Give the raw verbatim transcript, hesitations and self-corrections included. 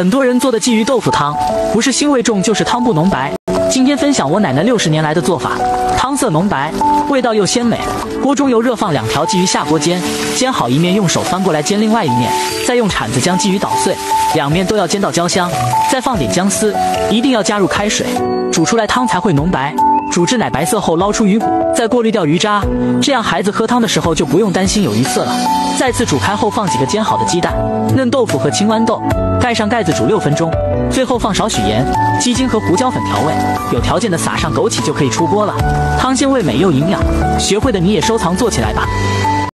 很多人做的鲫鱼豆腐汤，不是腥味重就是汤不浓白。今天分享我奶奶六十年来的做法，汤色浓白，味道又鲜美。锅中油热放两条鲫鱼下锅煎，煎好一面用手翻过来煎另外一面，再用铲子将鲫鱼捣碎，两面都要煎到焦香，再放点姜丝，一定要加入开水，煮出来汤才会浓白。煮至奶白色后捞出鱼骨，再过滤掉鱼渣，这样孩子喝汤的时候就不用担心有鱼刺了。再次煮开后放几个煎好的鸡蛋、嫩豆腐和青豌豆，盖上盖子煮六分钟，最后放少许盐、鸡精和胡椒粉调味，有条件的撒上枸杞就可以出锅了。汤鲜味美又营养，学会的你也收藏做起来吧。